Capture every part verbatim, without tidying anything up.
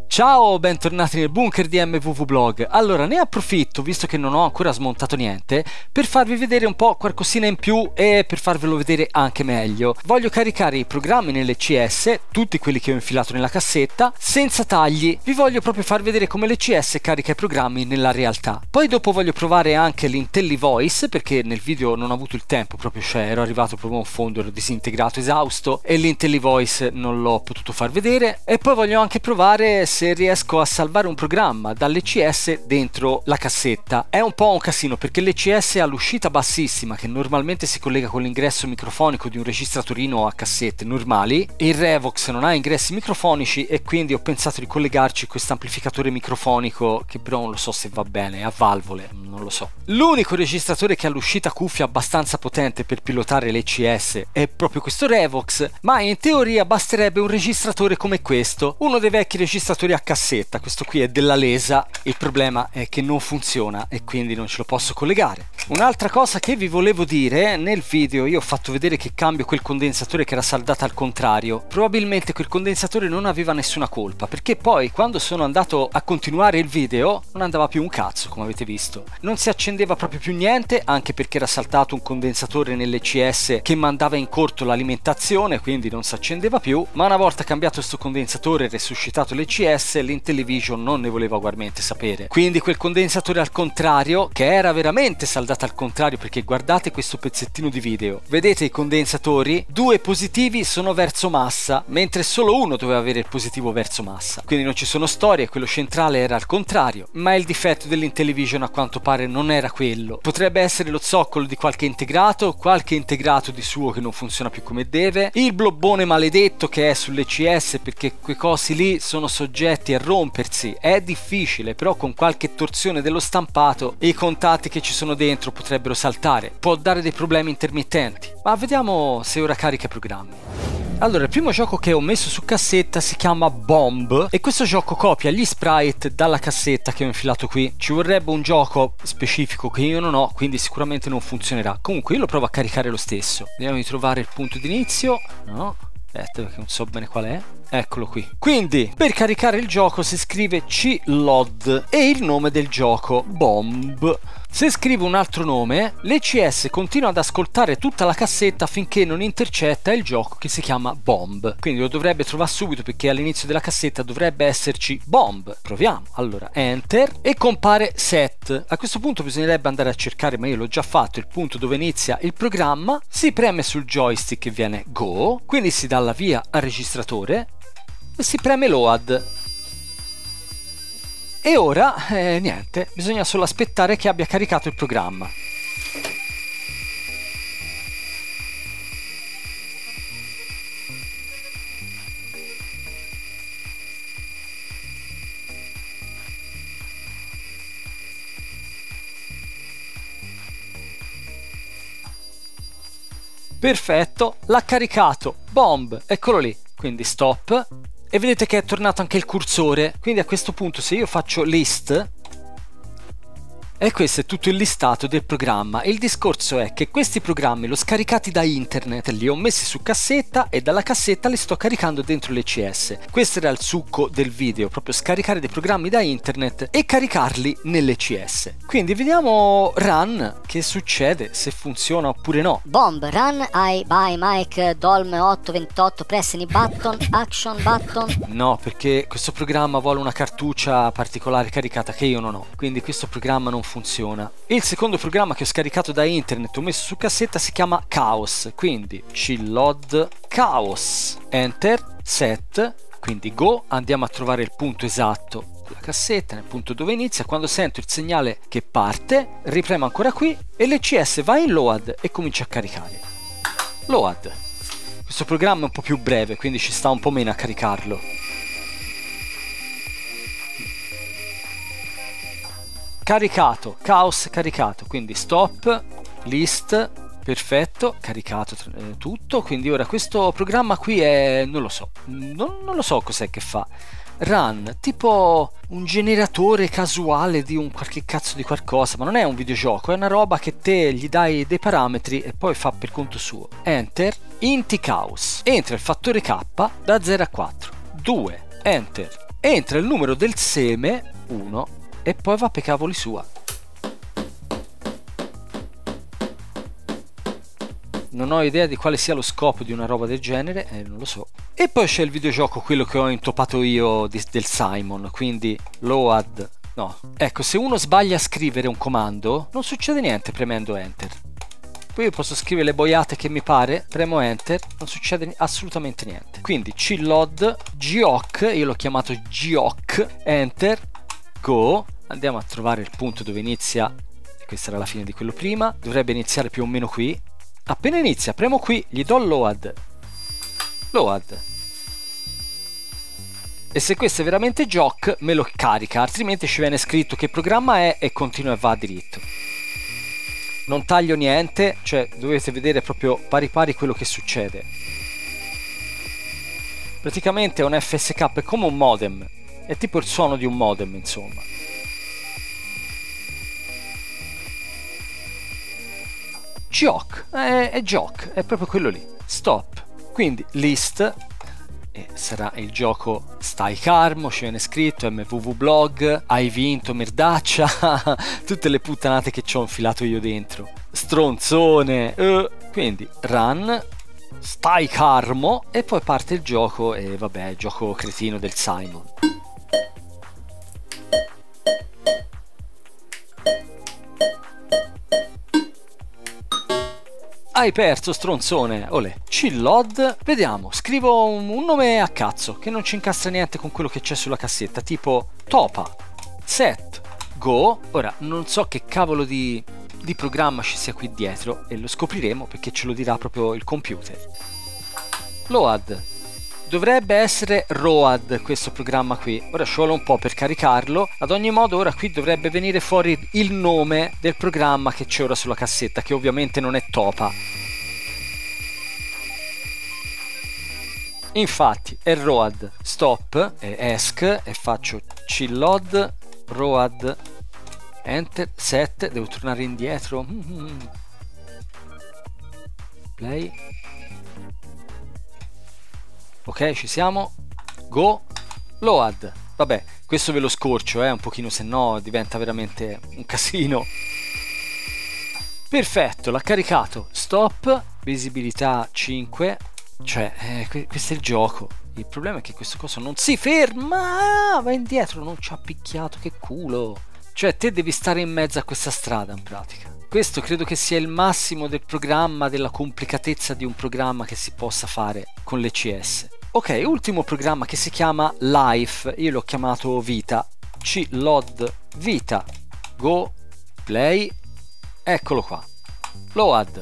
Ciao, bentornati nel bunker di M V V Blog. Allora, ne approfitto, visto che non ho ancora smontato niente, per farvi vedere un po' qualcosina in più e per farvelo vedere anche meglio. Voglio caricare i programmi nell'E C S, tutti quelli che ho infilato nella cassetta, senza tagli. Vi voglio proprio far vedere come l'E C S carica i programmi nella realtà. Poi dopo voglio provare anche l'IntelliVoice, perché nel video non ho avuto il tempo, proprio cioè ero arrivato proprio a un fondo, ero disintegrato, esausto, e l'IntelliVoice non l'ho potuto far vedere. E poi voglio anche provare se riesco a salvare un programma dall'E C S dentro la cassetta. È un po' un casino perché l'E C S ha l'uscita bassissima che normalmente si collega con l'ingresso microfonico di un registratorino a cassette normali. Il Revox non ha ingressi microfonici e quindi ho pensato di collegarci questo amplificatore microfonico che però non lo so se va bene, a valvole, non lo so. L'unico registratore che ha l'uscita cuffia abbastanza potente per pilotare l'E C S è proprio questo Revox, ma in teoria basterebbe un registratore come questo, uno dei vecchi registratori a cassetta. Questo qui è della Lesa, il problema è che non funziona e quindi non ce lo posso collegare. Un'altra cosa che vi volevo dire, nel video io ho fatto vedere che cambio quel condensatore che era saldato al contrario. Probabilmente quel condensatore non aveva nessuna colpa, perché poi quando sono andato a continuare il video non andava più un cazzo, come avete visto. Non si accendeva proprio più niente, anche perché era saltato un condensatore nell'E C S che mandava in corto l'alimentazione, quindi non si accendeva più. Ma una volta cambiato questo condensatore e resuscitato l'E C S, l'Intellivision non ne voleva ugualmente sapere. Quindi quel condensatore al contrario, che era veramente saldato al contrario, perché guardate questo pezzettino di video, vedete i condensatori, due positivi sono verso massa, mentre solo uno doveva avere il positivo verso massa. Quindi non ci sono storie, quello centrale era al contrario, ma il difetto dell'Intellivision a quanto pare non era quello. Potrebbe essere lo zoccolo di qualche integrato, qualche integrato di suo che non funziona più come deve, il blobbone maledetto che è sull'E C S, perché quei cosi lì sono soggetti a rompersi. È difficile, però con qualche torsione dello stampato i contatti che ci sono dentro potrebbero saltare, può dare dei problemi intermittenti, ma vediamo se ora carica i programmi. Allora, il primo gioco che ho messo su cassetta si chiama Bomb e questo gioco copia gli sprite dalla cassetta che ho infilato qui. Ci vorrebbe un gioco specifico che io non ho, quindi sicuramente non funzionerà. Comunque io lo provo a caricare lo stesso. Vediamo di trovare il punto di inizio. No, aspetta perché non so bene qual è. Eccolo qui. Quindi per caricare il gioco si scrive C L O D e il nome del gioco Bomb. Se scrivo un altro nome, l'E C S continua ad ascoltare tutta la cassetta finché non intercetta il gioco che si chiama Bomb. Quindi lo dovrebbe trovare subito perché all'inizio della cassetta dovrebbe esserci Bomb. Proviamo. Allora, Enter e compare Set. A questo punto bisognerebbe andare a cercare, ma io l'ho già fatto, il punto dove inizia il programma. Si preme sul joystick e viene Go, quindi si dà l'avvia al registratore e si preme Load. E ora, eh, niente, bisogna solo aspettare che abbia caricato il programma. Perfetto, l'ha caricato. Bomb, eccolo lì. Quindi stop. E vedete che è tornato anche il cursore, quindi a questo punto se io faccio list, e questo è tutto il listato del programma. Il discorso è che questi programmi l'ho scaricati da internet, li ho messi su cassetta e dalla cassetta li sto caricando dentro l'E C S. Questo era il succo del video, proprio scaricare dei programmi da internet e caricarli nell'E C S. Quindi vediamo run, che succede, se funziona oppure no. Bomb, run, I, by, Mike, Dolm otto ventotto, press any button, action button. No, perché questo programma vuole una cartuccia particolare caricata che io non ho, quindi questo programma non funziona. Il secondo programma che ho scaricato da internet, ho messo su cassetta, si chiama Chaos, quindi C L O D Chaos. Enter, Set, quindi Go, andiamo a trovare il punto esatto della cassetta, nel punto dove inizia. Quando sento il segnale che parte, ripremo ancora qui e l'E C S va in Load e comincia a caricare. Load. Questo programma è un po' più breve, quindi ci sta un po' meno a caricarlo. Caricato, Chaos caricato, quindi stop, list, perfetto, caricato eh, tutto. Quindi ora questo programma qui è, non lo so, non, non lo so cos'è che fa. Run, tipo un generatore casuale di un qualche cazzo di qualcosa, ma non è un videogioco, è una roba che te gli dai dei parametri e poi fa per conto suo. Enter, int chaos, entra il fattore K da zero a quattro, due, enter, entra il numero del seme uno e poi va per cavoli sua. Non ho idea di quale sia lo scopo di una roba del genere, eh, non lo so. E poi c'è il videogioco, quello che ho intopato io di, del Simon, quindi load. No, ecco, se uno sbaglia a scrivere un comando non succede niente premendo enter. Poi io posso scrivere le boiate che mi pare, premo enter, non succede assolutamente niente. Quindi cload, geoc, io l'ho chiamato geoc, enter, go. Andiamo a trovare il punto dove inizia, questa era la fine di quello prima, dovrebbe iniziare più o meno qui. Appena inizia, premo qui, gli do load. Load. E se questo è veramente geoc, me lo carica, altrimenti ci viene scritto che programma è e continua e va diritto. Non taglio niente, cioè dovete vedere proprio pari pari quello che succede. Praticamente è un F S K, è come un modem, è tipo il suono di un modem, insomma. Geoc, è, è geoc, è proprio quello lì. Stop. Quindi list, e sarà il gioco Stai Carmo, ci viene scritto M V V Blog, hai vinto merdaccia, tutte le puttanate che ci ho infilato io dentro, stronzone, eh. Quindi run, Stai Carmo, e poi parte il gioco e vabbè, il gioco cretino del Simon. Hai perso, stronzone. Olè. Cload. Vediamo. Scrivo un, un nome a cazzo che non ci incastra niente con quello che c'è sulla cassetta. Tipo Topa. Set. Go. Ora non so che cavolo di, di programma ci sia qui dietro e lo scopriremo perché ce lo dirà proprio il computer. Load. Dovrebbe essere Road questo programma qui. Ora ci vuole un po' per caricarlo. Ad ogni modo ora qui dovrebbe venire fuori il nome del programma che c'è ora sulla cassetta, che ovviamente non è Topa. Infatti è Road. Stop e esc e faccio cload Road enter set. Devo tornare indietro. Mm-hmm. Play. Ok, ci siamo. Go. Load. Vabbè, questo ve lo scorcio, eh, un pochino, se no diventa veramente un casino. Perfetto, l'ha caricato. Stop. Visibilità cinque. Cioè, eh, questo è il gioco. Il problema è che questo coso non si ferma. Va indietro, non ci ha picchiato, che culo. Cioè, te devi stare in mezzo a questa strada, in pratica. Questo credo che sia il massimo del programma, della complicatezza di un programma che si possa fare con l'E C S. Ok, ultimo programma che si chiama Life, io l'ho chiamato Vita, cload Vita, go, play, eccolo qua, load.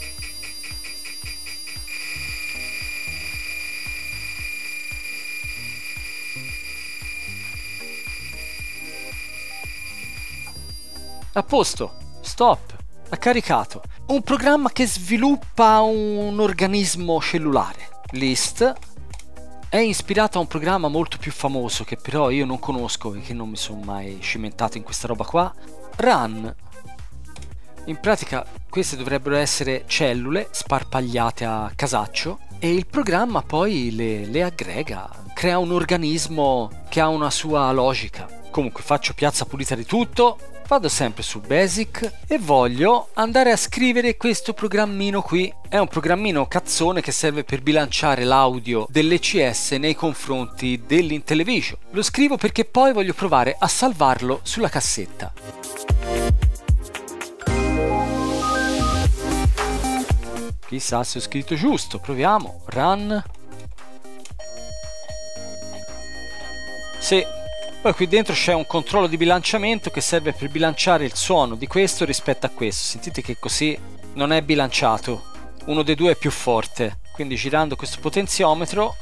A posto, stop, ha caricato. Un programma che sviluppa un organismo cellulare, list. È ispirato a un programma molto più famoso che però io non conosco e che non mi sono mai cimentato in questa roba qua. Run. In pratica queste dovrebbero essere cellule sparpagliate a casaccio e il programma poi le, le aggrega, crea un organismo che ha una sua logica. Comunque faccio piazza pulita di tutto, vado sempre su Basic e voglio andare a scrivere questo programmino qui. È un programmino cazzone che serve per bilanciare l'audio dell'E C S nei confronti dell'Intellivision. Lo scrivo perché poi voglio provare a salvarlo sulla cassetta. Chissà se ho scritto giusto, proviamo. Run. Sì. Poi qui dentro c'è un controllo di bilanciamento che serve per bilanciare il suono di questo rispetto a questo. Sentite che così non è bilanciato. Uno dei due è più forte. Quindi girando questo potenziometro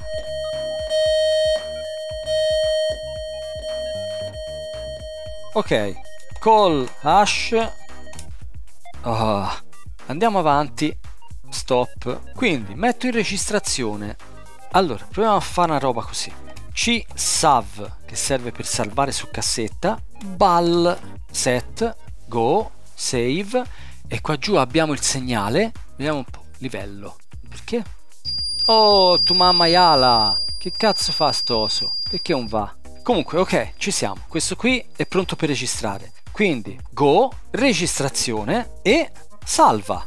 ok, call hash. Oh. Andiamo avanti. Stop. Quindi metto in registrazione. Allora proviamo a fare una roba così. C sav che serve per salvare su cassetta, ball set, go, save e qua giù abbiamo il segnale. Vediamo un po', livello. Perché? Oh, tu mamma Yala, che cazzo fa sto oso? Perché non va? Comunque, ok, ci siamo. Questo qui è pronto per registrare. Quindi, go, registrazione e salva.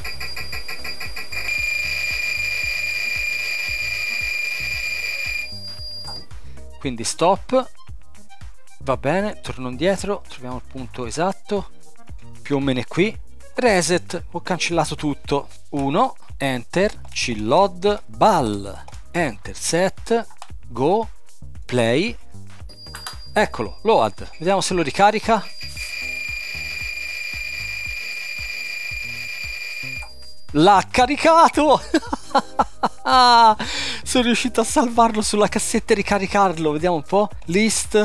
Quindi stop, va bene, torno indietro, troviamo il punto esatto, più o meno è qui, reset, ho cancellato tutto, uno, enter, chillod, ball, enter, set, go, play, eccolo, load, vediamo se lo ricarica. L'ha caricato! Sono riuscito a salvarlo sulla cassetta e ricaricarlo. Vediamo un po'. List.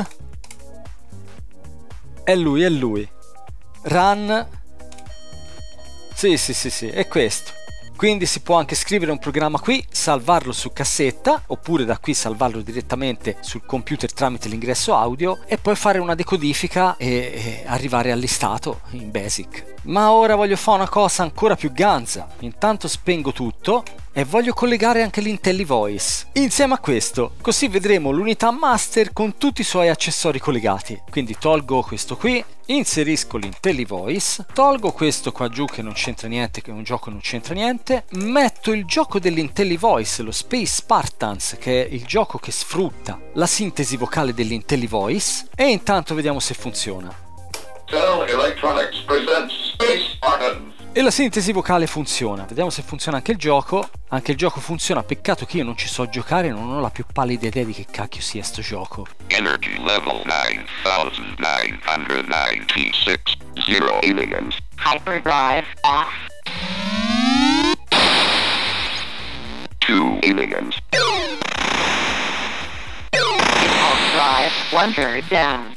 È lui, è lui. Run. Sì, sì, sì, sì, è questo. Quindi si può anche scrivere un programma qui, salvarlo su cassetta, oppure da qui salvarlo direttamente sul computer tramite l'ingresso audio e poi fare una decodifica e, e arrivare al listato in Basic. Ma ora voglio fare una cosa ancora più ganza. Intanto spengo tutto e voglio collegare anche l'IntelliVoice insieme a questo, così vedremo l'unità master con tutti i suoi accessori collegati. Quindi tolgo questo qui, inserisco l'IntelliVoice, tolgo questo qua giù che non c'entra niente, che è un gioco che non c'entra niente, metto il gioco dell'IntelliVoice, lo Space Spartans, che è il gioco che sfrutta la sintesi vocale dell'IntelliVoice, e intanto vediamo se funziona. Dell Electronics presents Space Spartans. E la sintesi vocale funziona. Vediamo se funziona anche il gioco. Anche il gioco funziona, peccato che io non ci so giocare, non ho la più pallida idea di che cacchio sia sto gioco. Energy level nine thousand nine hundred ninety-six, zero aliens. Hyperdrive off. Two aliens. Impulse drive, one third down.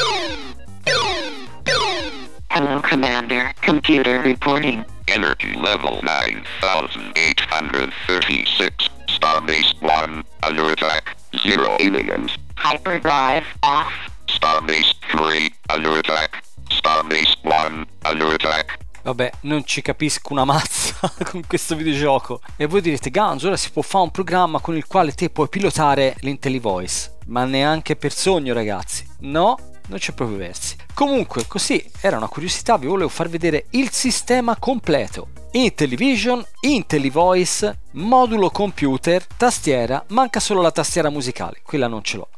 Hello, Commander. Computer reporting. Energy level nine thousand eight hundred thirty-six. Starbase one, under attack. Zero aliens. Hyperdrive off. Starbase three, under attack. Starbase one, under attack. Vabbè, non ci capisco una mazza con questo videogioco. E voi direte, Gans, ora si può fare un programma con il quale te puoi pilotare l'IntelliVoice. Ma neanche per sogno, ragazzi. No, non c'è proprio versi. Comunque, così era una curiosità, vi volevo far vedere il sistema completo. Intellivision, IntelliVoice, modulo computer, tastiera, manca solo la tastiera musicale, quella non ce l'ho.